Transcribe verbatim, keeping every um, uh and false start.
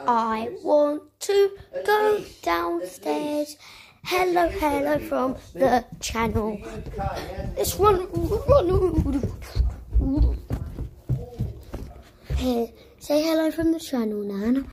I want to go downstairs. Hello, hello from the channel. Let's run, run. Here, say hello from the channel, Nan.